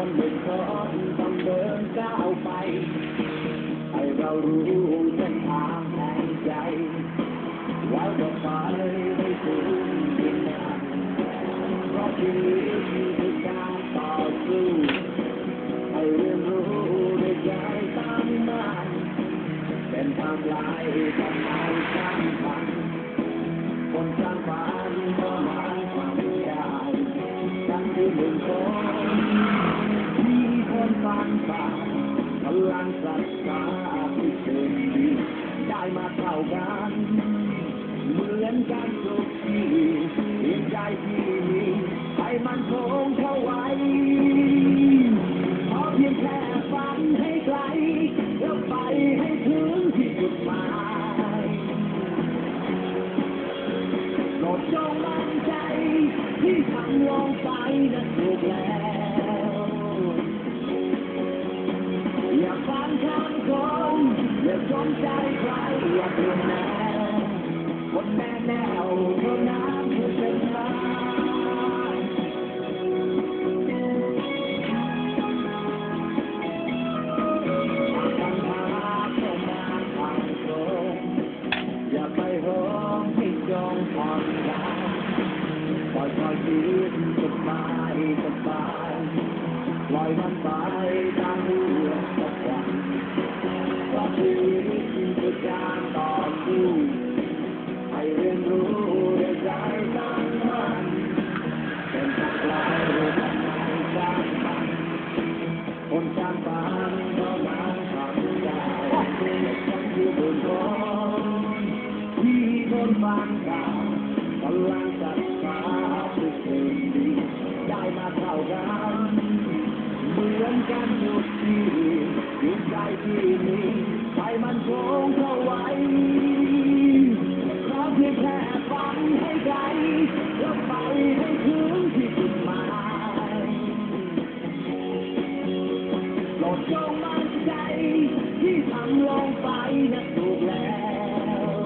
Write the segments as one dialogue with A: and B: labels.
A: คนหนึ่งคนต้องเดินก้าวไปให้เรารู้เส้นทางแห่งใจแล้วก็ไปให้ถึงที่นั่นเพราะชีวิตคือการต่อสู้ให้เรียนรู้ด้วยใจตั้งมั่นเป็นทางไกลทางไกลสร้างฝันคนสร้างฝันก็มาฝันได้ฉันคือหนึ่งคนที่คนฝันฝ่าพลังศรัทธาที่เกิดดีได้มาเท่ากันเหมือนกันทุกที่เพียงใจที่มีให้มันคงเท่าไว้เพราะเพียงแค่ฝันให้ไกลแล้วไปให้ถึงที่จุดหมายโปรดจงมั่นใจที่ทำลงไปนั้นถูกแล้วอย่าฝันข้ามคนอย่าสนใจใครอย่าเปลี่ยนแนวคนแน่แนวเท่านั้นคือเป็นทางอย่าไปร้องให้จงผ่อนคลายปล่อยชีวิตสบายสบายปล่อยมันไปตามเรื่องสักวันเพราะชีวิตคือการต่อสู้ให้เรียนรู้ด้วยใจตั้งมั่นเป็นทางไกลทางไกลสร้างฝันคนสร้างฝันก็มาทำได้ฉันคือบุญคนที่คนฝันฝ่าพลังศรัทธาที่เกิดดีได้มาเท่ากันเหมือนกันทุกที่จิตใจที่มีให้มันคงเท่าไว้เพราะเพียงแค่ฝันให้ไกลแล้วไปให้ถึงที่จุดหมายโปรดจงมั่นใจที่ทำลงไปนั้นถูกแล้ว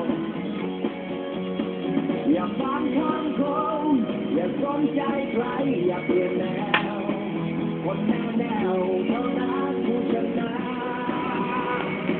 A: อย่าฟังคำคนอย่าสนใจใครอย่าเปลี่ยนแนวคนแน่แนวเท่านั้นผู้ชนะ